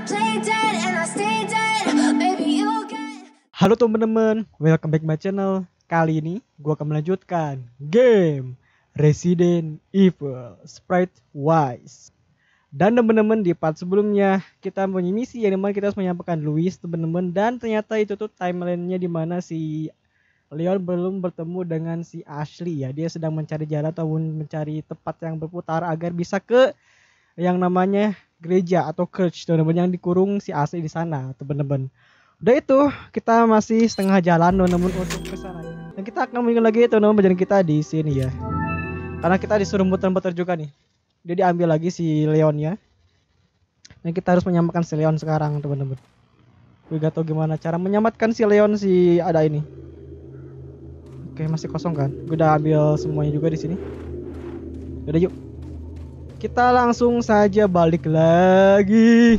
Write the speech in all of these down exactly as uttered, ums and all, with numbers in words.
Halo teman-teman, welcome back my channel. Kali ini gua akan melanjutkan game Resident Evil Sprite Wise. Dan teman-teman, di part sebelumnya kita punya misi yang dimana kita harus menyampaikan Louis teman-teman. Dan ternyata itu tuh timelinenya dimana si Leon belum bertemu dengan si Ashley ya. Dia sedang mencari jalan atau mencari tempat yang berputar agar bisa ke yang namanya gereja atau church teman-teman, yang dikurung si Ashley di sana teman-teman. Udah itu, kita masih setengah jalan teman-teman untuk ke sana. Dan kita akan mengingat lagi teman-teman perjalanan kita di sini ya. Karena kita disuruh muter-muter juga nih. Dia diambil lagi si Leonnya. Dan kita harus menyelamatkan si Leon sekarang teman-teman. Gue gak tau gimana cara menyelamatkan si Leon si ada ini. Oke, masih kosong kan? Gue udah ambil semuanya juga di sini. Udah yuk. Kita langsung saja balik lagi.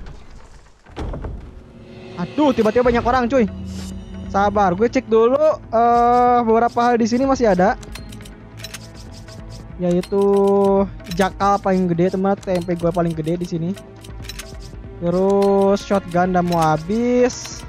Aduh, tiba-tiba banyak orang, cuy. Sabar, gue cek dulu uh, beberapa hal di sini masih ada. Yaitu jakal paling gede, teman, T M P gue paling gede di sini. Terus shotgun udah mau habis.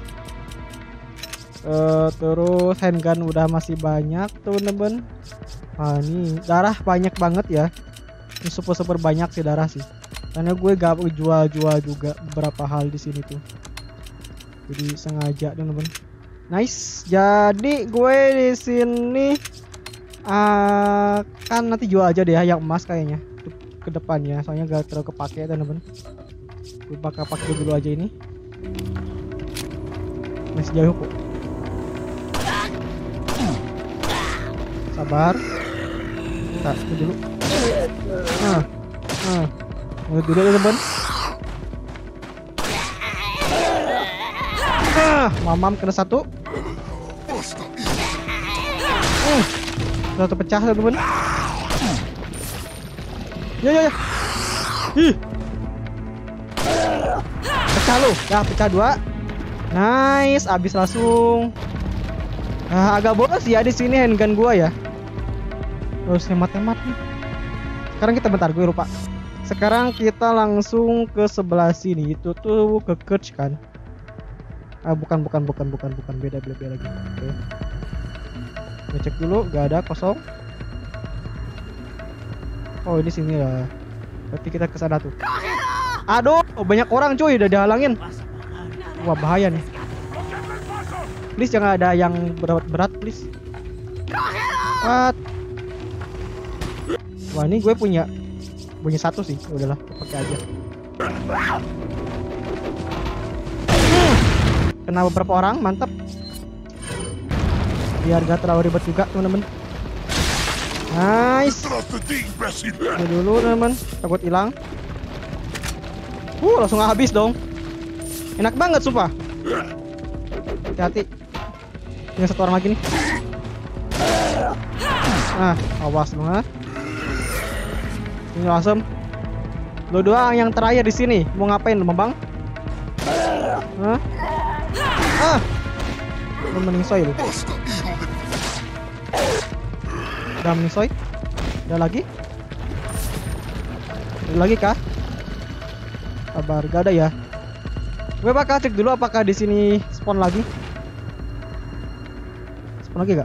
Uh, terus handgun udah masih banyak, teman-teman. Ah, ini darah banyak banget ya. Ini super-super banyak sih darah sih. Karena gue gak jual-jual juga beberapa hal di sini tuh. Jadi sengaja teman-teman. Nice. Jadi gue di sini akan nanti jual aja deh yang emas kayaknya ke depannya. Soalnya gak terlalu kepake teman-teman. Gue bakal pakai dulu aja ini. Masih jauh kok. Sabar. Kita dulu. Nah, nah, mulai dulu teman-teman. Ah, mamam kena satu. Hmm, satu pecah teman-teman. Ya ya ya. Ih. Pecah lu. Ya, pecah dua. Nice, habis langsung. Nah, agak bolos ya di sini handgun gua ya. Terus hemat-hemat nih. Sekarang kita bentar, gue lupa. Sekarang kita langsung ke sebelah sini. Itu tuh ke church kan? Ah, bukan bukan bukan bukan bukan beda beda, beda lagi. Oke. Okay. Cek dulu, gak ada, kosong. Oh, ini sini lah. Berarti kita ke sana tuh. Aduh, oh, banyak orang cuy, udah dihalangin. Wah, bahaya nih. Please jangan ada yang berat-berat, please. What? Wah, ini gue punya punya satu sih, udahlah pakai aja. Hmm. Kena beberapa orang, mantap. Biar gak terlalu ribet juga teman-teman. Nice. Ini dulu teman-teman, takut hilang. Uh, langsung habis dong. Enak banget sumpah. Hati-hati. Tinggal satu orang lagi nih. Nah, awas banget. Ini langsung. Lo doang yang terakhir di sini. Mau ngapain lo, Bang? Hah? Ah. Lo meningsoy lo. Udah meningsoy? Udah lagi? Udah lagi kah? Sabar, gak ada ya. Gue bakal cek dulu apakah di sini spawn lagi. Spawn lagi gak?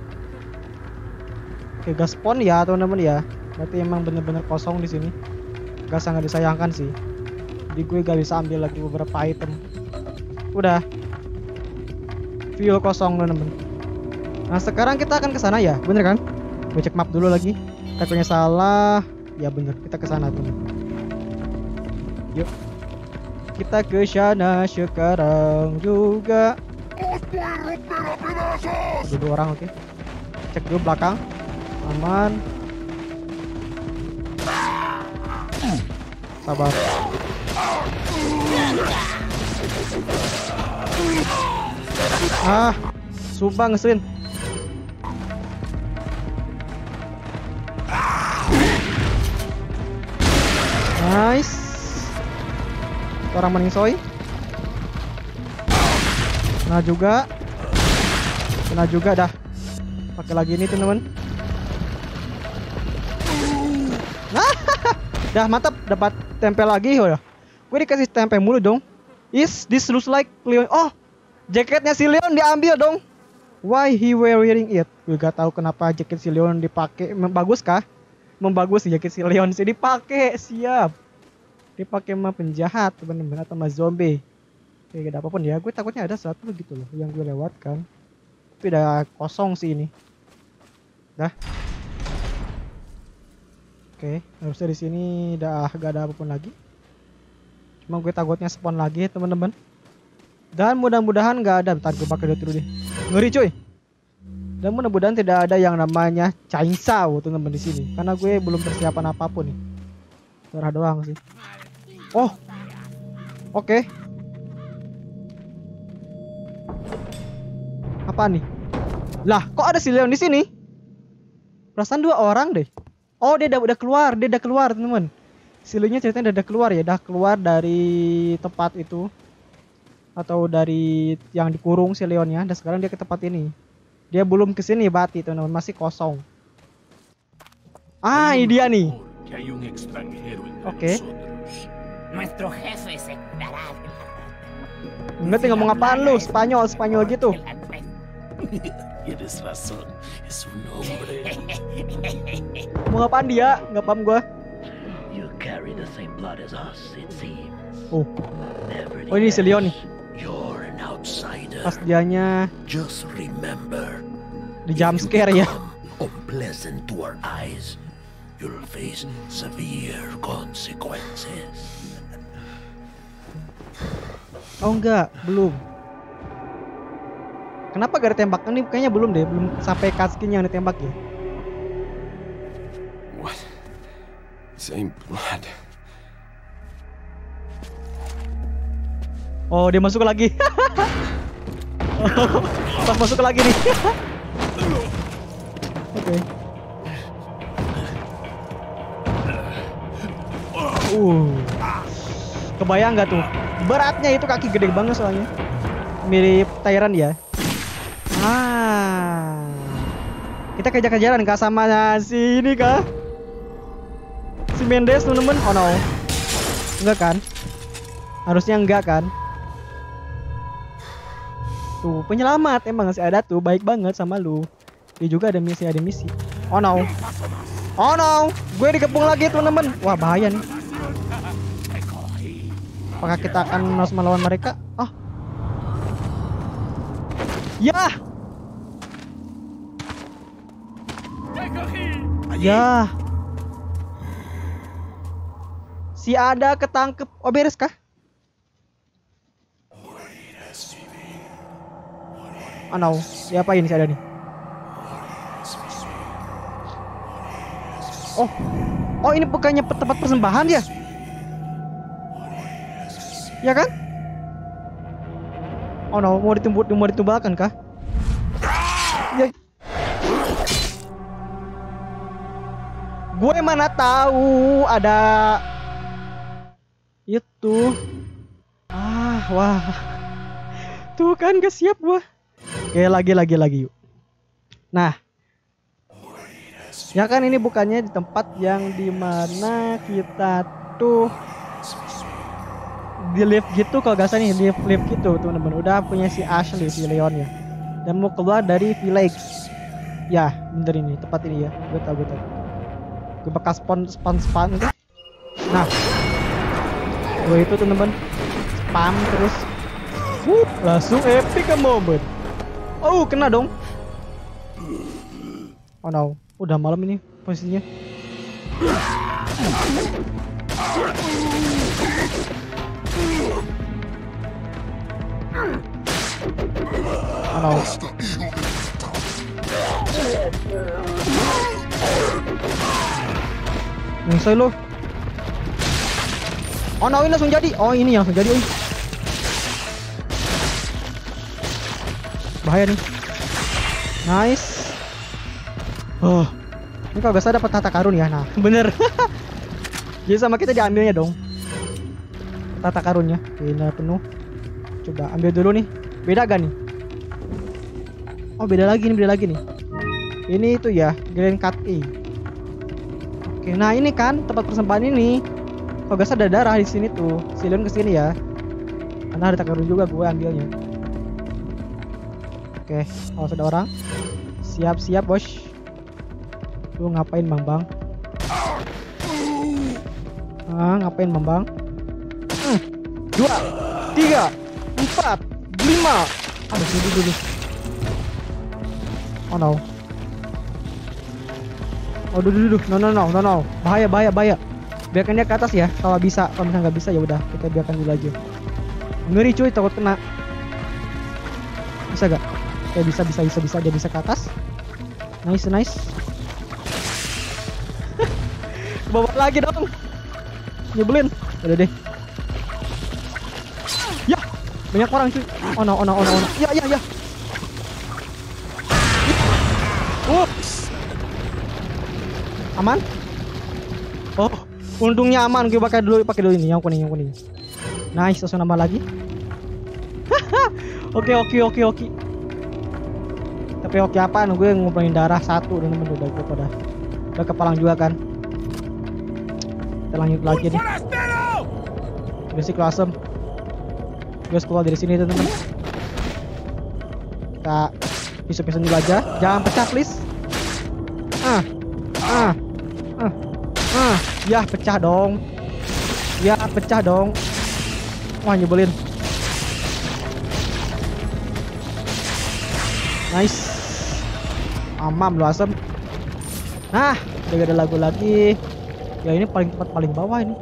Oke, gak spawn ya teman-teman ya. Berarti emang bener-bener kosong di sini. Gak sangat disayangkan sih. Jadi gue gak bisa ambil lagi beberapa item. Udah. Fuel kosong teman-teman. Nah, sekarang kita akan ke sana ya, bener kan? Gue cek map dulu lagi. Takutnya salah. Ya bener, kita ke sana teman. Yuk. Kita ke sana sekarang juga. Ada dua orang, oke. Okay. Cek dulu belakang. Aman. Sabar. Ah, sumpah ngeselin. Nice. Orang meningsoy. Kena juga. Kena juga dah. Pakai lagi ini teman-teman. Dah mantap, dapat tempel lagi udah. Gue dikasih tempe mulu dong. Is this looks like Leon? Oh, jaketnya si Leon diambil dong. Why he wearing it? Gue gak tahu kenapa jaket si Leon dipakai. Bagus kah? Membagus jaket si Leon sih dipakai. Siap. Dipakai sama penjahat teman-teman atau sama zombie. Kayak gak ada apapun ya. Gue takutnya ada satu gitu loh yang gue lewatkan. Tapi udah kosong sih ini. Dah. Oke, harusnya di sini udah gak ada apapun lagi. Cuma gue takutnya spawn lagi teman-teman. Dan mudah-mudahan gak ada. Bentar gue pakai dulu deh. Ngeri cuy. Dan mudah-mudahan tidak ada yang namanya chainsaw teman-teman di sini. Karena gue belum persiapan apapun nih. Suara doang sih. Oh. Oke. Okay. Apa nih? Lah, kok ada si Leon di sini? Perasaan dua orang deh. Oh, dia udah, udah keluar, dia udah keluar, teman-teman. Si Leonnya ceritanya udah keluar ya, udah keluar dari tempat itu. Atau dari yang dikurung si Leonnya, dan sekarang dia ke tempat ini. Dia belum kesini Bati teman-teman, masih kosong. Ah, ini dia nih. Oke. Okay. Ngerti ngomong apaan lu? Spanyol, Spanyol gitu. Mau apaan dia? Nggak paham gua. Oh. Oh ini si Leon nih. Pas dianya di jump scare ya. Unpleasant to our eyes, you'll face severe consequences. Oh enggak, belum. Kenapa gak ditembak? Ini kayaknya belum deh, belum sampai cutscene yang ditembak ya. What? Same blood. Oh, dia masuk lagi. Oh, pas masuk lagi nih. Oke. Okay. Uh. Kebayang nggak tuh? Beratnya itu kaki gede banget soalnya. Mirip Tyrant ya. Ah. Kita kejar-kejaran kah sama si ini kah? Si Mendes temen-temen? Oh no. Enggak kan? Harusnya enggak kan? Tuh, penyelamat emang masih ada tuh, baik banget sama lu. Dia juga ada misi, ada misi. Oh no. Oh no, gue dikepung lagi teman-teman. Wah, bahaya nih. Apakah kita akan harus melawan mereka? Oh. Ya. Ya. Si ada ketangkep. Oh, beres kah? Oh no, siapa ini si ada nih? Oh, oh ini bukannya tempat persembahan ya? Ya kan? Oh no, mau ditumbuk, mau ditumbalkan kah? Ya. Gue mana tahu ada itu. Ah, wah. Tuh kan gak siap gua. Oke, lagi lagi lagi yuk. Nah. Ya kan ini bukannya di tempat yang dimana kita tuh di lift gitu kalau gak salah nih, lift lift gitu teman-teman. Udah punya si Ashley, si Leon ya. Dan mau keluar dari village. Ya, bener ini, tempat ini ya. Gue tau, gue tau. Gue bekas spawn spawn spawn itu. Nah. Gue itu teman-teman spam terus. Wuh, langsung epic moment. Oh, kena dong. Oh no. Udah malam ini posisinya. Oh no. Nyesel lo. Oh no, ini langsung jadi. Oh ini langsung jadi. Bahaya nih. Nice. Oh, ini kalau gak salah dapat tata karun ya. Nah, bener. Jadi sama kita diambilnya dong. Tata karunnya. Ini penuh. Coba ambil dulu nih. Beda gak nih? Oh, beda lagi nih, beda lagi nih. Ini itu ya, Grand Cut E. Oke, nah ini kan tempat persembahan ini. Kalau gak ada darah di sini tuh. Si Leon kesini ya. Karena ada takarun juga gue ambilnya. Oke, kalau ada orang. Siap-siap bos. Lu ngapain bang bang? Ah, ngapain bang bang? Hmm. Dua, tiga, empat, lima. Aduh, dulu dulu. Oh no. Oh dulu dulu. No no no no no. Bahaya bahaya bahaya. Biarkan dia ke atas ya. Kalau bisa, kalau misalnya nggak bisa ya udah kita biarkan dulu aja. Ngeri cuy, takut kena. Bisa gak? Oke bisa bisa bisa bisa dia bisa ke atas. Nice nice. Bawa lagi dong. Nyebelin. Udah deh. Ya, banyak orang cuy. Oh no, oh no, oh no, oh no. Ya, ya, ya. Ups. Aman? Oh, untungnya aman. Gue pakai dulu, pakai dulu ini yang kuning, yang kuning. Nice, langsung nambah lagi. Oke, oke, oke, oke. Tapi oke apaan? Gue ngumpulin darah satu dan temen udah gue pada. Udah kepalang juga kan. Kita lanjut lagi nih. Basic asem. Gue keluar dari sini teman-teman. Kita pisau-pisau dulu aja. Jangan pecah please. Ah, ah, ah, ah. Ya pecah dong. Ya pecah dong. Wah nyebelin. Nice. Amam lu asem. Nah, udah gak ada lagu lagi. Ya ini paling tempat paling bawah ini.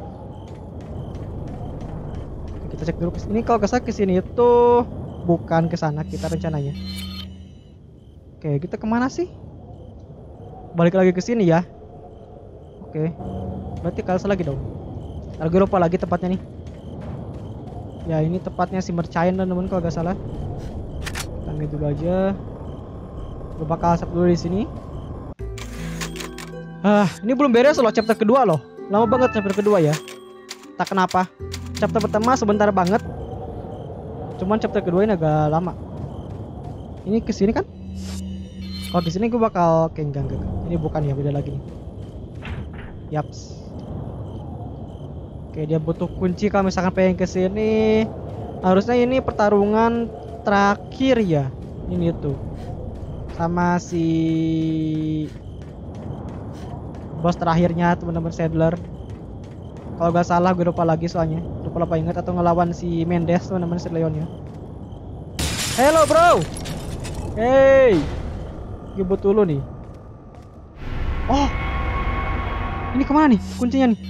Kita cek dulu. Ini kalau kesana kesini itu bukan ke sana kita rencananya. Oke, kita kemana sih? Balik lagi ke sini ya. Oke. Berarti kalah lagi dong. Gue lupa lagi tempatnya nih. Ya ini tempatnya si Mercain teman-teman kalau gak salah. Ambil dulu aja. Gue bakal save dulu di sini. Ah, ini belum beres loh chapter kedua loh. Lama banget chapter kedua ya. Tak kenapa. Chapter pertama sebentar banget. Cuman chapter kedua ini agak lama. Ini kesini kan? Kalau kesini gue bakal kayak enggak enggak. Ini bukan ya, beda lagi nih. Yaps. Oke, dia butuh kunci kalau misalkan pengen kesini. Harusnya ini pertarungan terakhir ya. Ini tuh. Sama si bos terakhirnya teman-teman Sadler. Kalau gak salah gue lupa lagi soalnya. Lupa lupa ingat atau ngelawan si Mendes teman-teman si Leonnya. Hello bro. Hey. Gue butuh lu nih. Oh. Ini kemana nih kuncinya nih?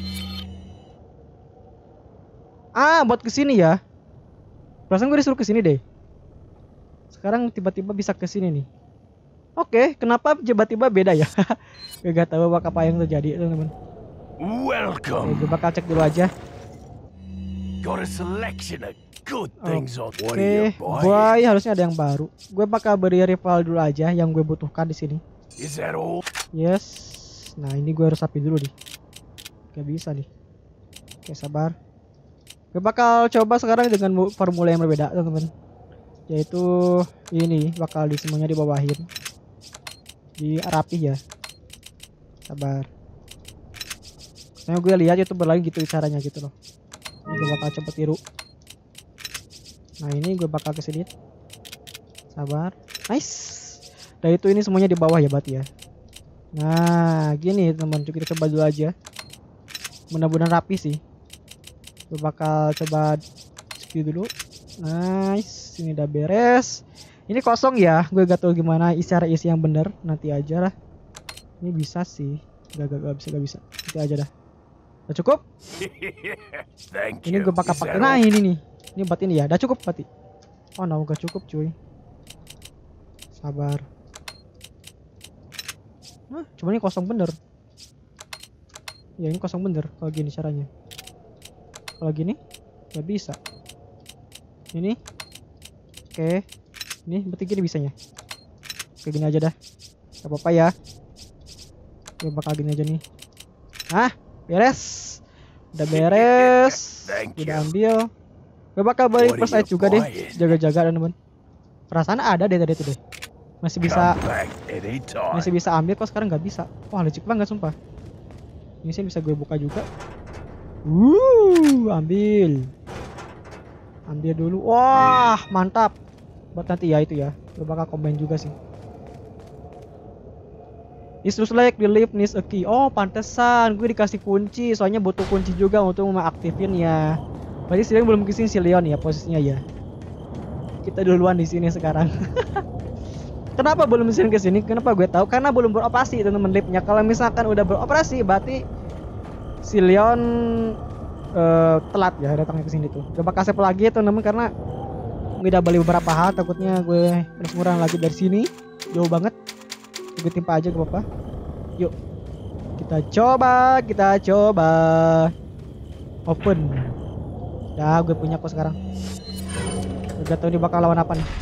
Ah, buat kesini ya. Perasaan gue disuruh kesini deh. Sekarang tiba-tiba bisa kesini nih. Oke, kenapa tiba-tiba beda ya? Gue gak tahu apa yang terjadi teman-teman. Welcome. Gue bakal cek dulu aja. Got a selection of good things on. What Oke, boy, harusnya ada yang baru. Gue bakal beri rival dulu aja yang gue butuhkan di sini. Is that all? Yes. Nah, ini gue harus rapi dulu nih. Gak bisa nih. Oke, sabar. Gue bakal coba sekarang dengan formula yang berbeda, teman-teman. Yaitu ini bakal di semuanya dibawahin. Di rapi ya. Sabar. Nah, gue lihat YouTuber lain gitu caranya gitu loh. Ini gue bakal coba tiru. Nah, ini gue bakal kesini. Sabar. Nice. Dan itu ini semuanya di bawah ya berarti ya. Nah, gini teman, kita coba dulu aja. Mudah-mudahan rapi sih. Gue bakal coba skill dulu. Nice, ini udah beres. Ini kosong ya, gue gak tahu gimana cara isi yang bener. Nanti aja lah. Ini bisa sih. Gak, gak, gak bisa, gak bisa. Nanti aja dah. Udah cukup? Ini gue bakal pakai. Nah ini nih. Ini buat ini ya. Udah cukup berarti. Oh no, gak cukup cuy. Sabar. Nah, cuma ini kosong bener. Ya ini kosong bener. Kalau gini caranya. Kalau gini gak bisa. Ini. Oke. Ini berarti gini bisanya. Kayak gini aja dah. Gak apa-apa ya. Gue bakal gini aja nih. Ah, beres. Udah beres. Udah ambil. Gue bakal balik first aid juga deh. Jaga-jaga teman-teman. Perasaan ada deh tadi tuh deh. Masih bisa. Masih bisa ambil kok sekarang nggak bisa. Wah licik banget sumpah. Ini sih bisa gue buka juga. Uh, ambil. Ambil dulu. Wah, mantap. Buat nanti ya itu ya. Gue bakal komen juga sih. It looks like the lift needs a key. Oh, pantesan gue dikasih kunci. Soalnya butuh kunci juga untuk mengaktifin ya. Berarti si Leon belum kesini si Leon ya posisinya ya. Kita duluan di sini sekarang. Kenapa belum kesini kesini? Kenapa gue tahu? Karena belum beroperasi teman-teman liftnya. Kalau misalkan udah beroperasi, berarti si Leon uh, telat ya datangnya kesini tuh. Coba kasih lagi teman-teman karena gue udah beli beberapa hal. Takutnya gue kurang lagi dari sini. Jauh banget. Gue timpa aja gak apa-apa. Yuk kita coba, kita coba open. Dah gue punya kok sekarang. Gak tau ini bakal lawan apa nih.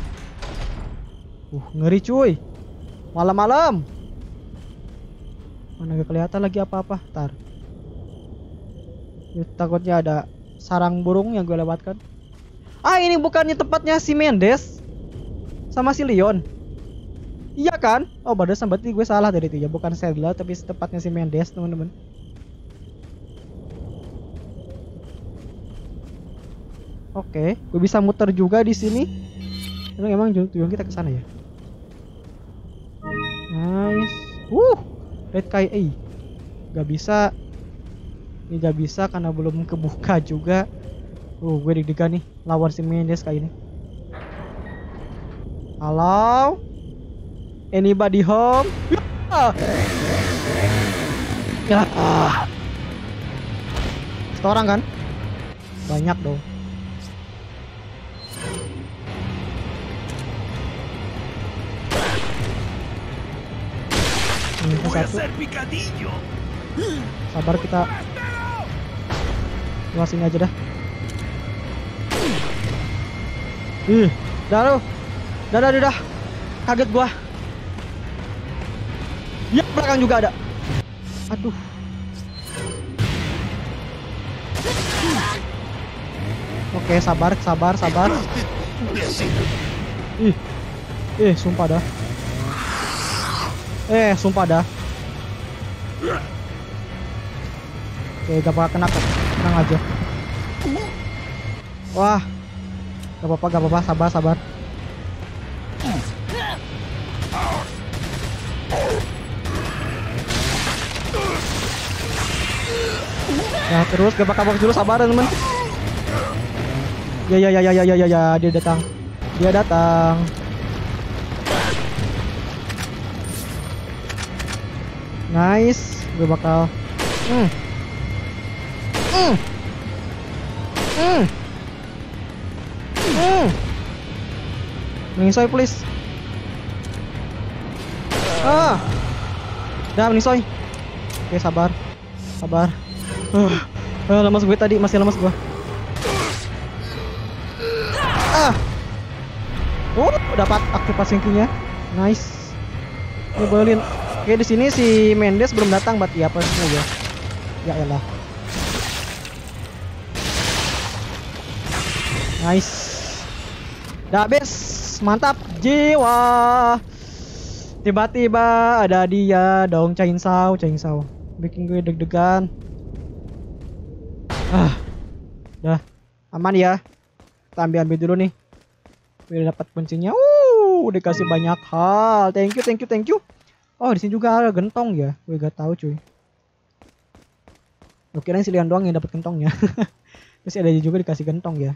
Uh ngeri cuy. Malam-malam. Mana gak kelihatan lagi apa-apa. Ntar ya, takutnya ada sarang burung yang gue lewatkan. Ah ini bukannya tempatnya si Mendes sama si Leon. Iya kan? Oh barusan berarti gue salah dari itu ya. Bukan Sadler tapi tempatnya si Mendes teman-teman. Oke, gue bisa muter juga di sini. Emang emang tujuan kita ke sana ya. Nice. Uh, red key A. Gak bisa. Ini gak bisa karena belum kebuka juga. Uh, gue deg-degan nih lawan si Mendes kayak ini. Halo? Anybody home? Ya. Satu orang kan? Banyak dong. Ini satu. Sabar kita. Luasin aja dah. Ih, dah lu. Dah dah dah. Kaget gua. Ya belakang juga ada. Aduh. Oke sabar sabar sabar. Ih, eh sumpah dah. Eh sumpah dah. Oke gak bakal kena kok. Tenang aja. Wah. Gak apa-apa gak apa-apa sabar sabar. Ya terus gak bakal box dulu sabar temen. Ya ya ya ya ya ya ya dia datang. Dia datang. Nice, gue bakal. Hmm. Hmm. Hmm. Hmm. Menisoy please. Ah. Dah menisoy. Oke sabar. Sabar. Uh, uh, lemas gue tadi, masih lemas gue. Ah. Oh, dapat aktivasi kinya. Nice. Nyebelin. Oke, di sini si Mendes belum datang berarti apa sih ya? Ya elah. Nice. Dah habis. Mantap. Jiwa. Tiba-tiba ada dia dong, Chainsaw, Chainsaw. Bikin gue deg-degan. Ah, dah aman ya. Kita ambil-ambil dulu nih. Udah dapat kuncinya. Uh, udah kasih banyak hal. Thank you, thank you, thank you. Oh, di sini juga ada gentong ya. Gue gak tahu cuy. Gue kirain si Leon doang yang dapat gentongnya. Terus ada juga dikasih gentong ya.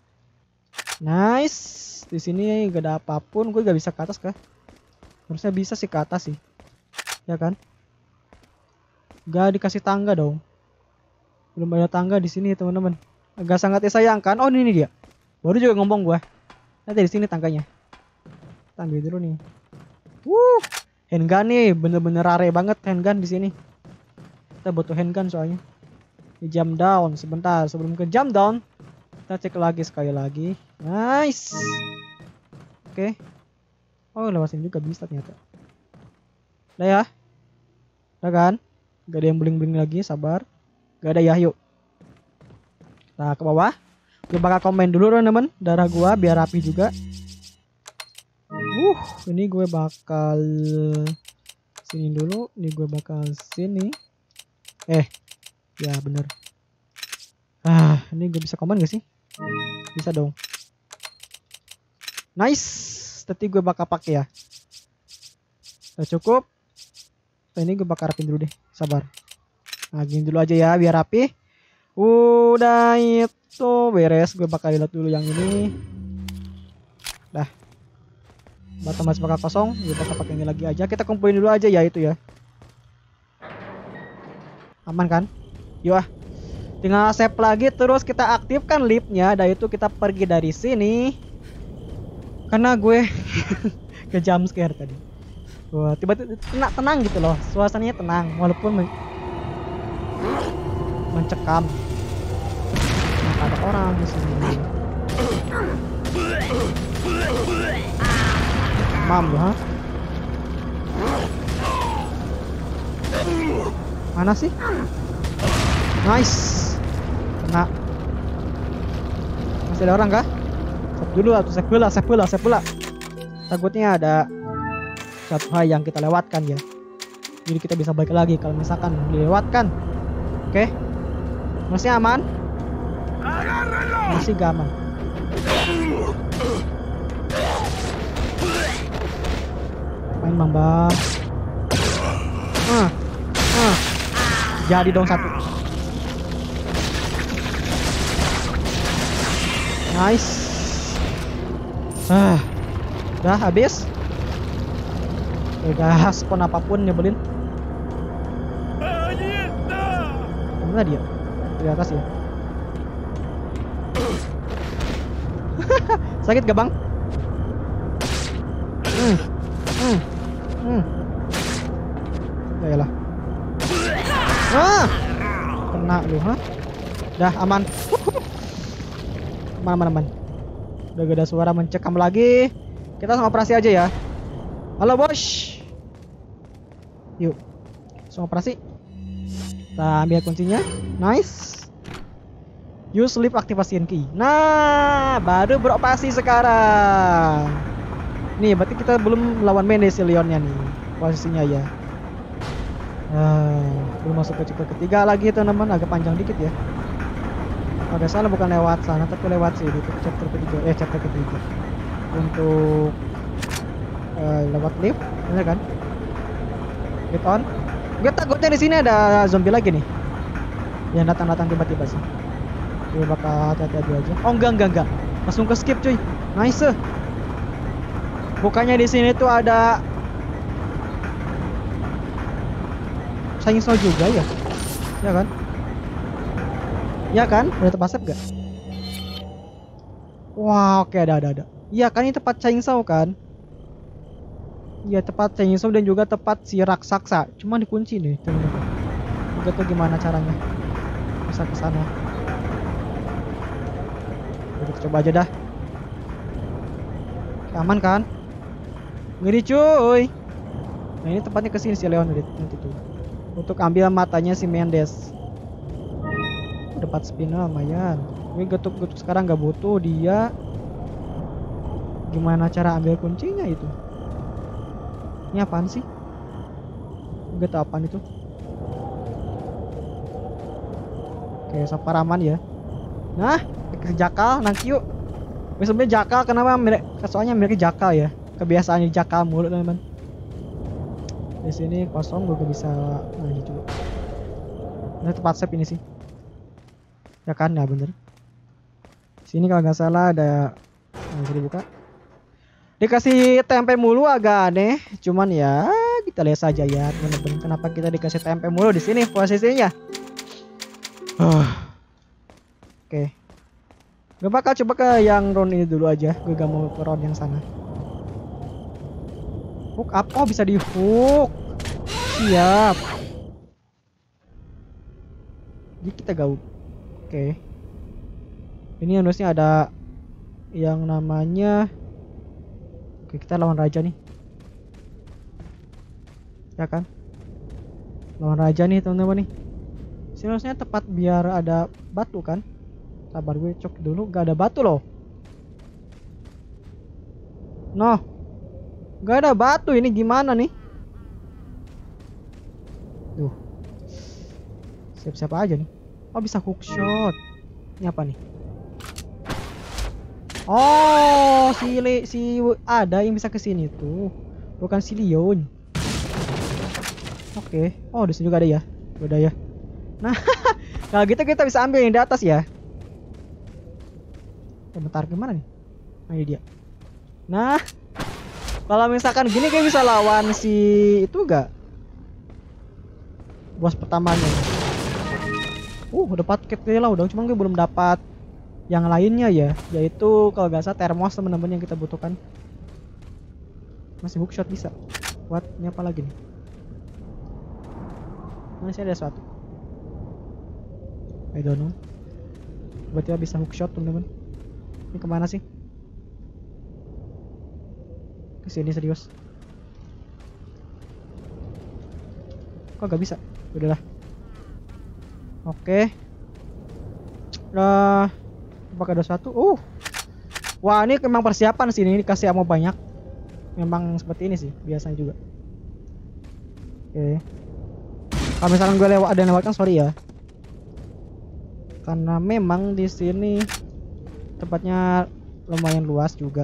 Nice. Di sini gak ada apapun. Gue gak bisa ke atas kah? Harusnya bisa sih ke atas sih. Ya kan? Gak dikasih tangga dong. Belum ada tangga di sini teman-teman. Agak sangat disayangkan. Oh ini dia. Baru juga ngomong gue. Nanti di sini tangganya. Kita ambil dulu nih. Wuh, handgun nih, bener-bener rare banget handgun di sini. Kita butuh handgun soalnya. Di jam down sebentar sebelum ke jam down. Kita cek lagi sekali lagi. Nice. Oke. Oh lewatin juga bisa ternyata. Udah ya. Udah kan? Gak ada yang bling-bling lagi, sabar. Gak ada ya, yuk. Nah ke bawah. Gue bakal komen dulu teman-teman darah gua biar rapi juga. Uh, ini gue bakal sini dulu. Ini gue bakal sini. Eh, ya bener. Ah, ini gue bisa command gak sih? Bisa dong. Nice. Tadi gue bakal pakai ya. Udah cukup. Nah, ini gue bakal rapin dulu deh. Sabar. Nah, gini dulu aja ya biar rapi. Udah itu beres. Gue bakal lihat dulu yang ini. Dah. Bata masih bakal kosong. Gue bakal pakai ini lagi aja. Kita kumpulin dulu aja ya itu ya. Aman kan? Yuk ah. Tinggal save lagi terus kita aktifkan liftnya. Dan itu kita pergi dari sini. Karena gue ke jump scare tadi. Wah, tiba-tiba tenang, tenang gitu loh. Suasananya tenang walaupun men mencekam. Nah, ada orang di sini. Mam loh, ha? Mana sih? Nice. Kena. Masih ada orang kah? Save dulu atau save pula, save pula, save pula. Takutnya ada satu hal yang kita lewatkan ya. Jadi kita bisa balik lagi kalau misalkan dilewatkan. Oke. Masih aman? Masih gak aman. Main bang bang. Ah, ah. Jadi dong satu. Nice. Ah, udah habis. Oke gas, spawn apapun nyebelin. Mana dia? Di atas ya. Sakit gak bang? Hmm, hmm, hmm. Ya lah. Ah, kena lu, ha? Dah aman. Aman, aman, aman. Udah gak ada suara mencekam lagi. Kita langsung operasi aja ya. Halo bos. Yuk, langsung operasi. Kita ambil kuncinya. Nice. Use sleep activation key. Nah, baru beroperasi sekarang. Nih, berarti kita belum melawan Mendes si Leonnya nih. Posisinya ya. Nah, belum masuk ke chapter ketiga lagi teman-teman. Agak panjang dikit ya. Agak salah, bukan lewat sana tapi lewat sih di chapter ketiga. Eh, chapter ketiga. Untuk uh, lewat lift, bener kan? Lift on. Gue takutnya di sini ada zombie lagi nih. Yang datang-datang tiba-tiba sih. Gue bakal hati-hati aja. Oh enggak enggak enggak. Langsung ke skip cuy. Nice. Bukannya di sini tuh ada Chainsaw juga ya? Ya kan? Ya kan? Udah tempat save gak? Wah, oke ada ada ada. Iya kan ini tempat Chainsaw kan? Iya tempat Chainsaw dan juga tempat si raksasa. Cuma dikunci nih teman-teman. Enggak tahu gimana caranya bisa ke sana. Kita coba aja dah. Aman kan? Ngeri cuy. Nah ini tempatnya kesini si Leon nanti tuh. Untuk ambil matanya si Mendes. Dapat spinner lumayan. Gue getuk-getuk sekarang nggak butuh dia. Gimana cara ambil kuncinya itu? Ini apaan sih? Gue tau apaan itu. Oke, saparaman ya. Nah, ke jakal, nangki yuk. Sebenarnya jakal kenapa mereka? Soalnya mereka jakal ya. Kebiasaannya jakal mulu teman-teman. Di sini kosong, gue bisa lagi coba. Ini tempat save ini sih. Ya kan, ya bener. Sini kalau nggak salah ada yang bisa dibuka. Dikasih tempe mulu agak aneh, cuman ya kita lihat saja ya teman-teman. Kenapa kita dikasih tempe mulu di sini posisinya? Uh. Oke. Okay. Gue bakal coba ke yang round ini dulu aja. Gue gak mau ke round yang sana. Hook up, oh bisa di hook. Siap. Jadi kita gaul. Oke. Okay. Ini harusnya ada yang namanya. Oke, kita lawan raja nih. Ya kan? Lawan raja nih teman-teman nih. Sini harusnya tepat biar ada batu kan? Sabar gue cok dulu, gak ada batu loh. No. Gak ada batu, ini gimana nih? Tuh. Siap-siap aja nih. Oh bisa hook shot. Ini apa nih? Oh, si Le, si ada yang bisa ke sini tuh. Bukan si Leon. Oke. Oh, di sini juga ada ya. Udah ya. Nah, kalau gitu kita bisa ambil yang di atas ya. Eh, bentar, gimana nih? Nah, ini dia. Nah, kalau misalkan gini kayak bisa lawan si itu gak? Bos pertamanya. Uh, udah dapat kit lah udah, cuma gue belum dapat yang lainnya ya, yaitu kalau gak salah termos teman-teman yang kita butuhkan. Masih hookshot bisa. What? Ini apa lagi nih? Masih ada sesuatu. I don't know. Tiba-tiba bisa hookshot teman-teman. Ini kemana sih? Kesini serius. Kok gak bisa? Udahlah. Oke. Nah, apakah ada satu? Uh. Wah, ini memang persiapan sih, ini dikasih ammo banyak. Memang seperti ini sih biasanya juga. Oke. Kalau misalkan gue lewat ada yang lewat kan sorry ya. Karena memang di sini tempatnya lumayan luas juga.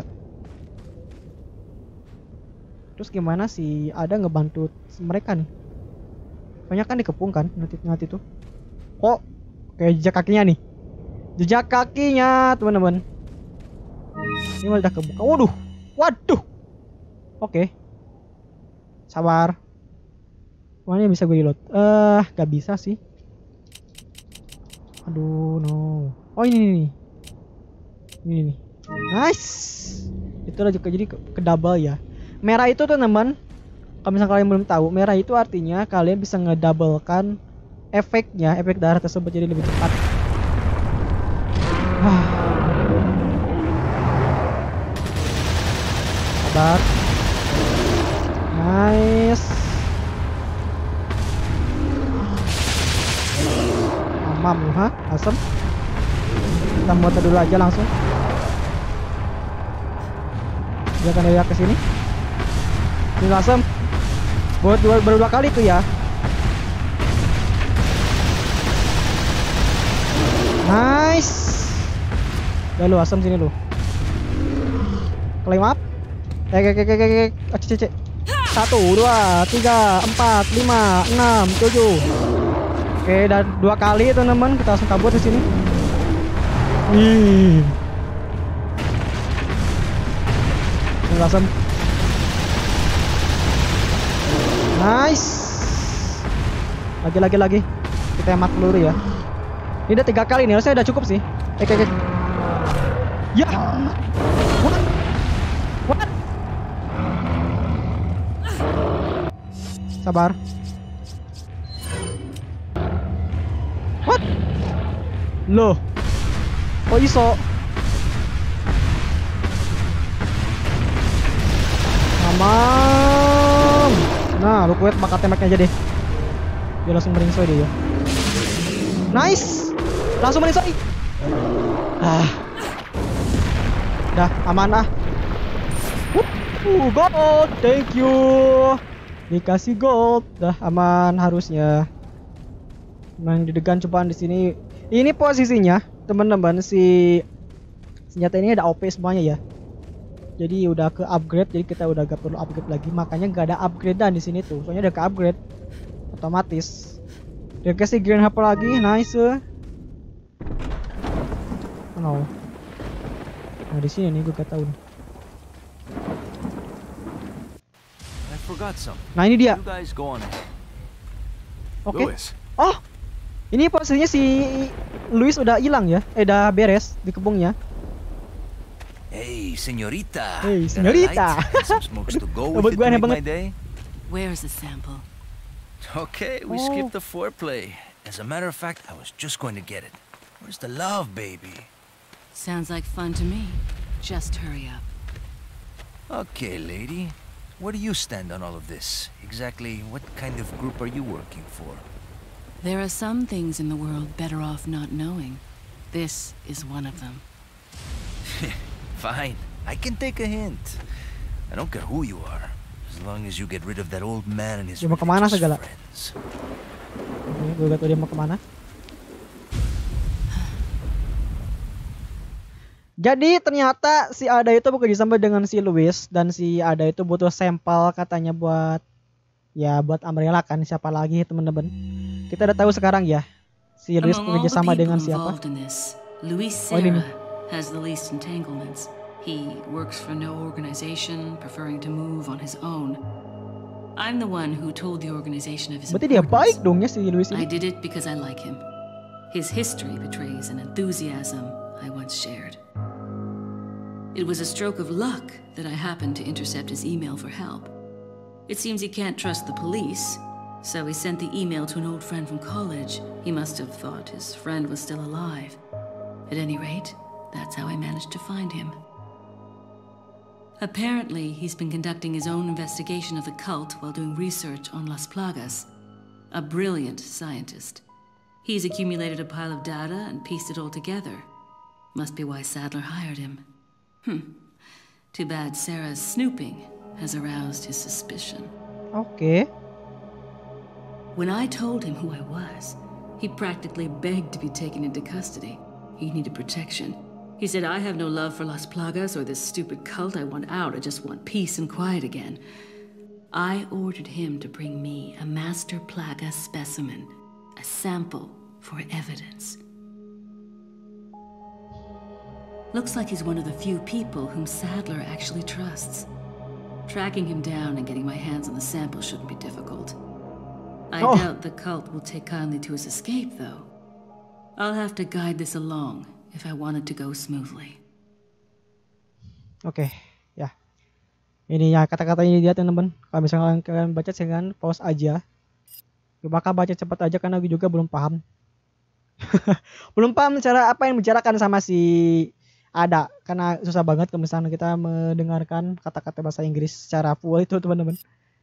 Terus gimana sih ada ngebantu mereka nih? Banyak kan dikepung kan nanti-nanti tuh. Kok kayak jejak kakinya nih. Jejak kakinya teman-teman. Ini malah udah kebuka. Waduh. Waduh. Oke. Sabar. Mana bisa gue reload? Eh, uh, gak bisa sih. Aduh, no. Oh, ini nih. Ini nih. Nice. Itu aja jadi ke, ke double ya. Merah itu tuh teman. Kalau misalnya kalian belum tahu, merah itu artinya kalian bisa ngedoublekan efeknya, efek darah tersebut jadi lebih cepat. Wah. Sabar. Nice. Amam lu, ha? Asem. Kita muat dulu aja langsung. Dia akan lihat ke sini. Ini asem. Buat dua, baru dua kali tuh ya. Nice. Udah lu asem sini lu. Claim up. Eh, eh, eh, eh, eh, cek, cek. Satu, dua, tiga, empat, lima, enam, tujuh. Oke, dan dua kali teman-teman kita langsung kabur di sini. Wih. Ini asem. Nice. Lagi lagi lagi. Kita hemat peluru ya. Ini udah tiga kali nih, harusnya udah cukup sih. Eh, eh, eh. Ya. What? What? Sabar. What? Loh. Kok iso? Aman. Nah, lu kuat bakal tembaknya aja deh. Dia langsung meringsoy dia ya. Nice. Langsung meringsoy. Ah. Dah, aman ah. Uh, gold. Thank you. Dikasih gold. Dah aman harusnya. Memang didegan cobaan di sini. Ini posisinya, teman-teman, si senjata ini ada O P semuanya ya. Jadi udah ke upgrade, jadi kita udah gak perlu upgrade lagi. Makanya gak ada upgradean di sini tuh. Soalnya udah ke upgrade otomatis. Dia kasih green apa lagi, nice. Oh no. Nah di sini nih gue gak tahu nih. Nah ini dia. Oke. Okay. Oh, ini posisinya si Luis udah hilang ya? Eh udah beres di kebungnya. Hey, señorita. Hey, señorita. Some smokes to go with it to make my day. Where's the sample? Okay, we Oh. skipped the foreplay. As a matter of fact, I was just going to get it. Where's the love, baby? Sounds like fun to me. Just hurry up. Okay, lady. Where do you stand on all of this? Exactly what kind of group are you working for? There are some things in the world better off not knowing. This is one of them. Fine, I can take a hint. I don't care who you are, as long as you get rid of that old man and his Dia mau kemana religious segala? friends. Oke, gue gak tau dia mau kemana. Jadi ternyata si Ada itu bekerja sama dengan si Louis dan si Ada itu butuh sampel katanya buat ya buat Umbrella kan, siapa lagi teman-teman. Kita udah tahu sekarang ya. Si Louis Among all bekerja the sama people dengan siapa? involved in this, Luis Oh, ini Serra nih. has the least entanglements. He works for no organization, preferring to move on his own. I'm the one who told the organization of his Berarti dia baik importance. dong ya si Louis I ini. did it because I like him. His history betrays an enthusiasm I once shared. It was a stroke of luck that I happened to intercept his email for help. It seems he can't trust the police, so he sent the email to an old friend from college. He must have thought his friend was still alive. At any rate, that's how I managed to find him. Apparently, he's been conducting his own investigation of the cult while doing research on Las Plagas. A brilliant scientist. He's accumulated a pile of data and pieced it all together. Must be why Sadler hired him. Hmm. Too bad Sarah's snooping has aroused his suspicion. Oke. When I told him who I was, he practically begged to be taken into custody. He needed protection. He said, I have no love for Las Plagas or this stupid cult. I want out. I just want peace and quiet again. I ordered him to bring me a Master Plaga specimen, a sample for evidence. Looks like he's one of the few people whom Sadler actually trusts. Tracking him down and getting my hands on the sample shouldn't be difficult. I Oh. doubt the cult will take kindly to his escape, though. I'll have to guide this along if I want it to go smoothly. Oke, ya. Ini ya kata-katanya dia teman-teman. Kalau misalnya kalian baca jangan pause aja. Gue bakal baca cepat aja karena gue juga belum paham. belum paham cara apa yang dibicarakan sama si Ada. Karena susah banget kalau misalnya kita mendengarkan kata-kata bahasa Inggris secara full itu teman-teman.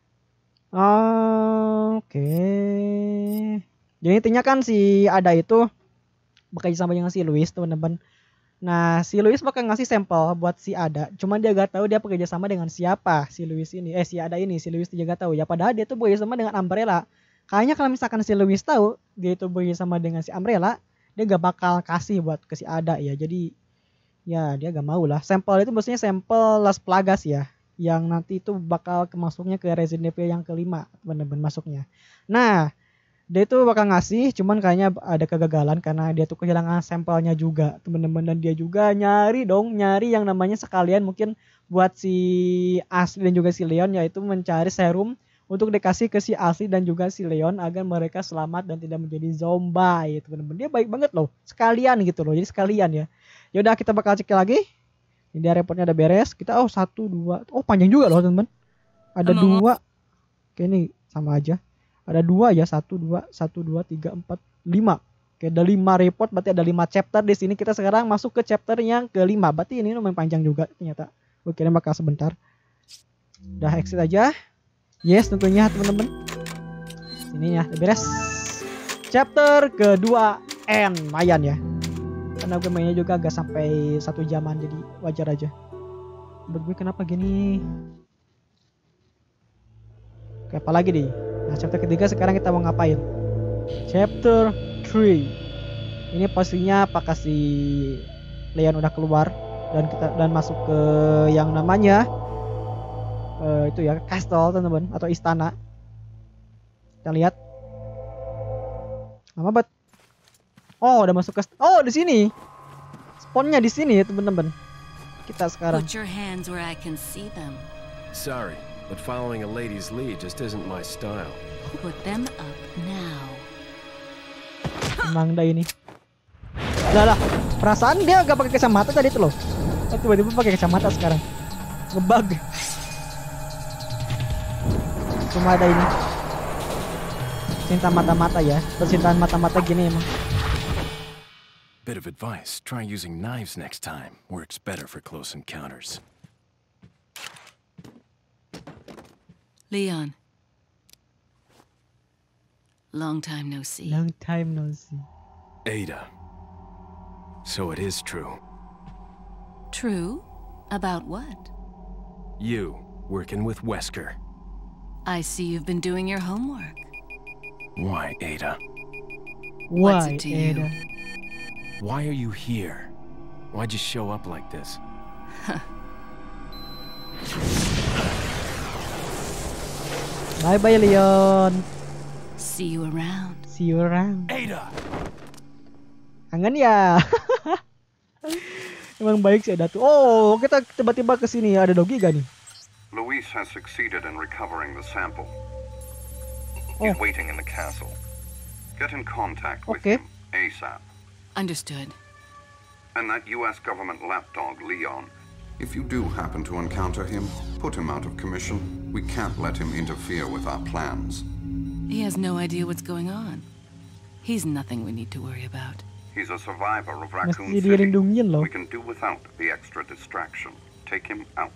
Oke. Jadi intinya kan si Ada itu bekerja sama dengan si Louis teman-teman. Nah, si Louis bakal ngasih sampel buat si Ada. Cuman dia gak tahu dia bekerja sama dengan siapa si Louis ini. Eh si Ada ini, si Louis dia gak tahu ya. Padahal dia tuh bekerja sama dengan Umbrella. Kayaknya kalau misalkan si Louis tahu dia itu bekerja sama dengan si Umbrella, dia gak bakal kasih buat ke si Ada ya. Jadi ya dia gak mau lah. Sampel itu maksudnya sampel Las Plagas ya. Yang nanti itu bakal kemasuknya ke Resident Evil yang kelima teman-teman masuknya. Nah, dia itu bakal ngasih, cuman kayaknya ada kegagalan karena dia tuh kehilangan sampelnya juga teman-teman, dan dia juga nyari dong nyari yang namanya sekalian mungkin buat si Ashley dan juga si Leon, yaitu mencari serum untuk dikasih ke si Ashley dan juga si Leon agar mereka selamat dan tidak menjadi zombie teman-teman. Dia baik banget loh, sekalian gitu loh, jadi sekalian ya. Yaudah kita bakal cek lagi. Ini dia reportnya udah beres. Kita oh satu dua, oh panjang juga loh teman-teman. Ada dua, oke ini sama aja. Ada dua ya, satu, dua, satu, dua, tiga, empat, lima. Oke, ada lima report, berarti ada lima chapter di sini. Kita sekarang masuk ke chapter yang kelima. Berarti ini lumayan panjang juga ternyata. Gue kira bakal sebentar. Udah exit aja. Yes, tentunya teman-teman. Sini ya, udah beres. Chapter kedua N, lumayan ya. Karena gue mainnya juga agak sampai satu jaman, jadi wajar aja. Menurut gue kenapa gini? Oke, apa lagi nih? Nah, chapter ketiga sekarang kita mau ngapain? Chapter tiga. Ini pastinya apakah si Leon udah keluar dan kita dan masuk ke yang namanya uh, itu ya castle teman-teman atau istana. Kita lihat. Lama banget. Oh, udah masuk ke oh di sini. Spawnnya di sini ya teman-teman. Kita sekarang. Put your hands where I can see them. Sorry, but following a lady's lead just isn't my style. Put them up now. Emang dah ini. Lah lah, perasaan dia gak pakai kacamata tadi tuh loh. Oh, tiba-tiba pakai kacamata sekarang. Ngebug. Cuma ada ini. Cinta mata-mata ya. Percintaan mata-mata gini emang. Bit of advice, try using knives next time. Works better for close encounters. Leon. Long time no see. Long time no see. Ada. So it is true. True? About what? You, working with Wesker. I see you've been doing your homework. Why, Ada? What's Why, it to you? Ada? Why are you here? Why'd you show up like this? Bye bye Leon. See you around. See you around. Ada! Kangen ya. Emang baik sih ada tuh. Oh, kita tiba-tiba ke sini ada Dogi gak nih? Luis has succeeded in recovering the sample. Oh. He's waiting in the castle. Get in contact with Okay. him ASAP. Understood. And that U S government lapdog, Leon. If you do happen to encounter him, put him out of commission. We can't let him interfere with our plans. He has no idea what's going on. He's nothing we need to worry about. He's a survivor of Raccoon Mesti City. dilindungin loh. We can do without the extra distraction. Take him out.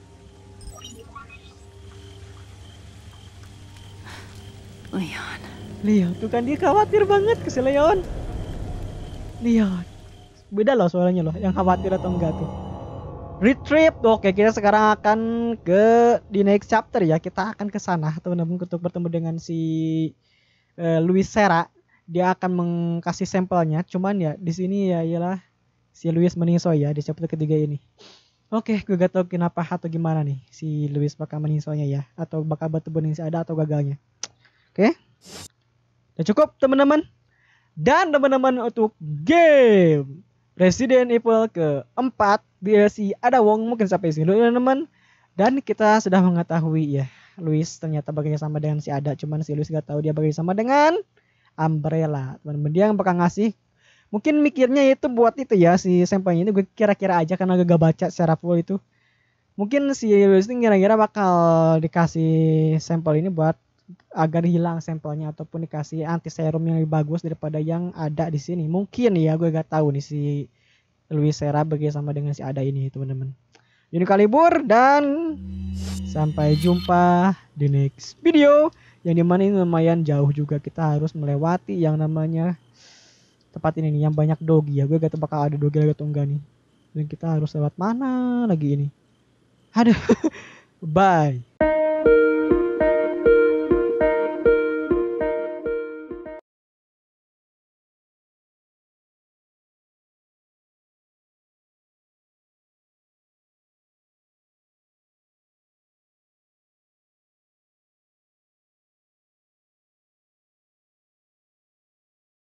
Leon. Leon, tuh kan dia khawatir banget ke si Leon. Leon. Beda loh suaranya loh, yang khawatir atau enggak tuh. Retrieve. Oke, kita sekarang akan ke di next chapter ya. Kita akan ke sana teman-teman untuk bertemu dengan si uh, Luis Serra. Dia akan mengkasih sampelnya. Cuman ya di sini ya ialah si Luis meningsoi ya di chapter ketiga ini. Oke, gue gak tau kenapa atau gimana nih si Luis bakal meningsoinya ya, atau bakal bertemu si Ada atau gagalnya. Oke. Udah cukup teman-teman. Dan teman-teman untuk game Resident Evil keempat D L C Ada Wong mungkin sampai sini dulu teman-teman. Dan kita sudah mengetahui ya Luis ternyata bekerja sama dengan si Ada, cuman si Luis gak tahu dia bekerja sama dengan Umbrella. Teman-teman, dia yang bakal ngasih, mungkin mikirnya itu buat itu ya si sampelnya ini, gue kira-kira aja karena gak baca secara full itu. Mungkin si Luis ini kira-kira bakal dikasih sampel ini buat agar hilang sampelnya, ataupun dikasih anti serum yang lebih bagus daripada yang ada di sini. Mungkin ya, gue gak tahu nih si Luis Serra bekerja sama dengan si Ada ini teman-teman. Ini Kalibur dan sampai jumpa di next video, yang dimana ini lumayan jauh juga, kita harus melewati yang namanya tempat ini nih yang banyak dogi ya. Gue gak tahu bakal ada dogi lagi atau enggak nih, dan kita harus lewat mana lagi ini. Aduh. Bye.